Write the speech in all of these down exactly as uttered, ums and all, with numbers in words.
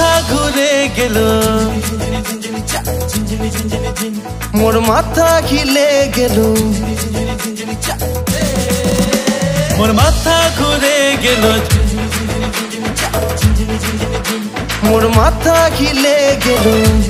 ঘুরে গেল, মোর মাথা খিলে গেল, মোর মাথা ঘুরে গেল, মোর মাথা খিলে গেল।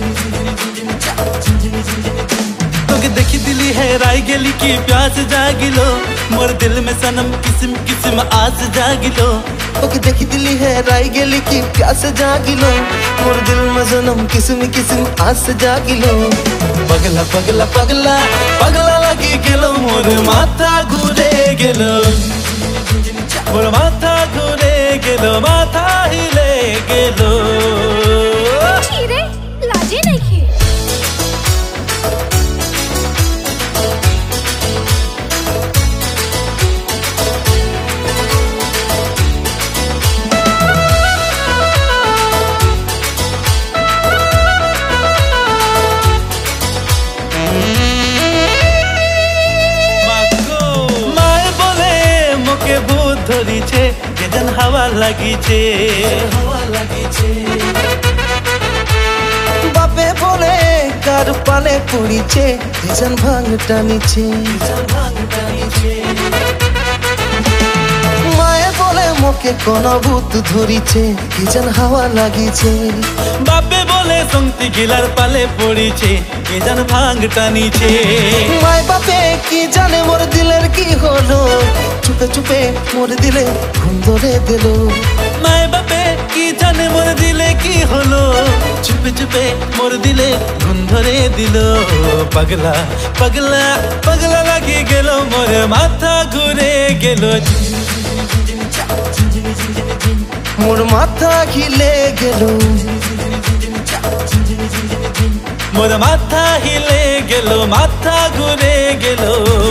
তোকে দেখি दिली है राय गेली की प्यास जागिलो, मोर दिल में सनम किस्म किस्म आस जागिलो। ओके देखी दिली है राय गेली की प्यास जागिलो, मोर दिल में सनम किस्म किस्म आस जागिलो। पगला पगला पगला पगला लगी गेलो, मोर माथा घुरे गेलो, मोर माथा घुरे गेलो, माथा हिले गेलो। रे लाजे नहीं ধরিছে যেন হাওয়া লাগিছে, হাওয়া লাগিছে। বাপে বলে কার পালে পড়িছে, যেন ভাঙ টানিছে, ভাঙ টানিছে। মায়ে বলে মোকে কোন ভূত ধরিছে, যেন হাওয়া লাগিছে। বাপে বলে সংতি গিলার পালে পড়িছে, যেন ভাঙ টানিছে। মায় বাপে কি জানে মোর দিলের কি হলো, চুপে চুপে মোর দিলে ঘুম ধরে দিল। মায় বাপে কি জানে মোর দিলে কি হলো, চুপে চুপে মোর দিলে ঘুম ধরে দিল। পাগলা পাগলা পাগলা লাগি গেল, মোর মাথা ঘুরে গেল, মোর মাথা খিলে গেল, মোর মাথা হিলে গেল, মাথা ঘুরে গেল।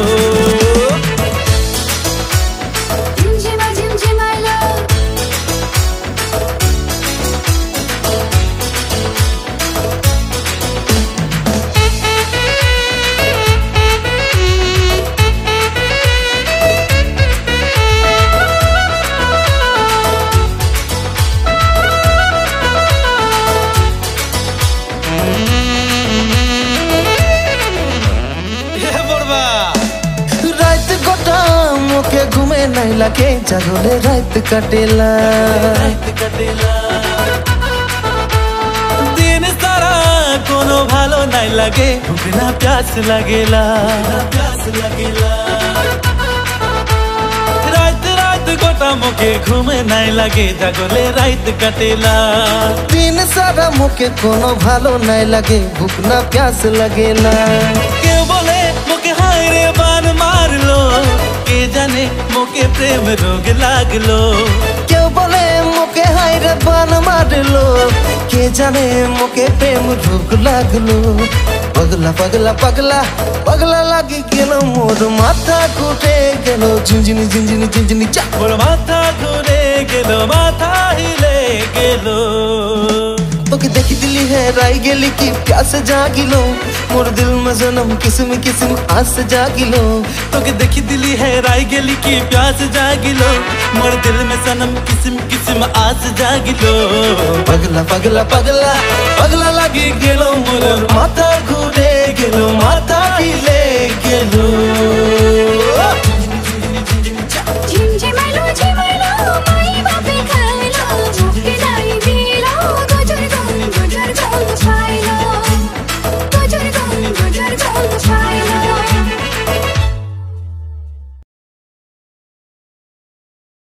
রাত গোটা মুখে ঘুমে নাই লাগে, জাগলে রাত কাটেলা, রাত কাটেলা। দিন সারা কোনো ভালো নাই লাগে, ভুক না প্যাস লাগেলা, প্যাস লাগেলা। রাত রাত গোটা মুখে ঘুমে নাই লাগে, জাগলে রাত কাটেলা। দিন সারা মুখে কোনো ভালো নাই লাগে, ভুক না প্যাস লাগেলা। কেউ বলে মুখে হায় রে বান মারলো, কে জানে মুখে প্রেম রোগ লাগলো। কেউ বলে মুখে হায় রে বান মারলো, কে জানে মুখে প্রেম রোগ লাগলো। पगला पगला पगला पगला लगी गेलो, मोर माथा घुरे गेलो, झिनझिनी झिनझिनी झिनझिनी चा, मोर माथा घुरे गेलो, माथा हिले गेलो। तोके देखी दिली है राय गेली की प्यास जागिलो, मोर दिल में जन्म किस्म किस्म आस जागिलो। तोके देखी दिली है राय गेली की प्यास जागिलो, मोर दिल में सनम किस्म किस्म आस जागिलो। पगला पगला पगला पगला लगी गेलो, मोर माथा घुरे गेलो, माथा हिले गेलो।